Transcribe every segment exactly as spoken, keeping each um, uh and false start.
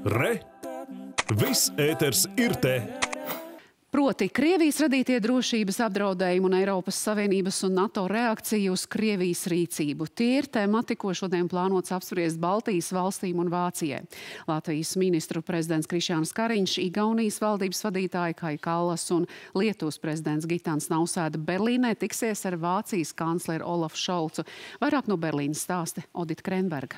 Re! Viss ēters ir te! Proti, Krievijas radītie drošības apdraudējumi un Eiropas Savienības un NATO reakcija uz Krievijas rīcību. Tie ir temati, ko šodien plānots apspriest Baltijas valstīm un Vācijai. Latvijas ministru prezidents Krišjāns Kariņš, Igaunijas valdības vadītāja Kaja Kallas un Lietuvas prezidents Gitans Nausēda Berlīnē tiksies ar Vācijas kancleru Olafu Šolcu. Vairāk no Berlīnas stāsta Odita Krenberga.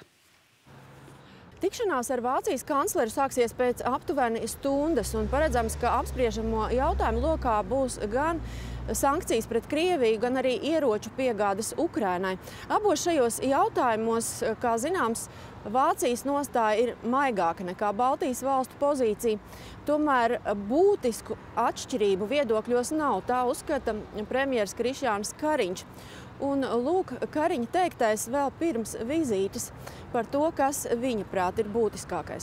Tikšanās ar Vācijas kancleru sāksies pēc aptuveni stundas, un paredzams, ka apspriežamo jautājumu lokā būs gan sankcijas pret Krieviju, gan arī ieroču piegādes Ukrainai. Abos šajos jautājumos, kā zināms, Vācijas nostāja ir maigāka nekā Baltijas valstu pozīcija. Tomēr būtisku atšķirību viedokļos nav, tā uzskata premjers Krišjāns Kariņš. Un lūk, Kariņa teiktais vēl pirms vizītes par to, kas viņa prāt ir būtiskākais.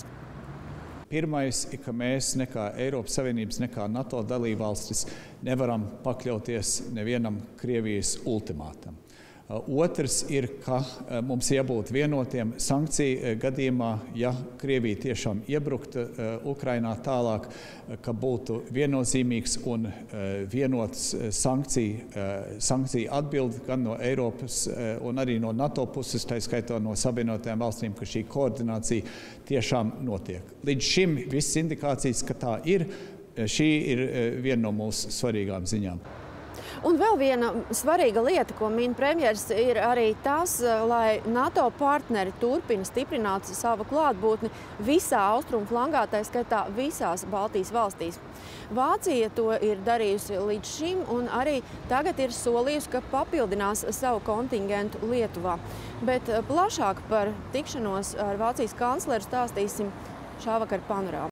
Pirmais ir, ka mēs nekā Eiropas Savienības, nekā NATO dalībvalstis nevaram pakļauties nevienam Krievijas ultimātam. Otrs ir, ka mums jābūt vienotiem sankciju gadījumā, ja Krievija tiešām iebruktu Ukrainā tālāk, ka būtu viennozīmīgs un vienots sankciju, sankciju atbildi gan no Eiropas un arī no NATO puses, tā skaitā no Savienotajām valstīm, ka šī koordinācija tiešām notiek. Līdz šim viss indikācijas, ka tā ir, šī ir viena no mūsu svarīgām ziņām. Un vēl viena svarīga lieta, ko min premjers, ir arī tas, lai NATO partneri turpina stiprināt savu klātbūtni visā austrumu flangā, tā skaitā visās Baltijas valstīs. Vācija to ir darījusi līdz šim un arī tagad ir solījusi, ka papildinās savu kontingentu Lietuvā. Bet plašāk par tikšanos ar Vācijas kancleru stāstīsim šāvakar panorāmā.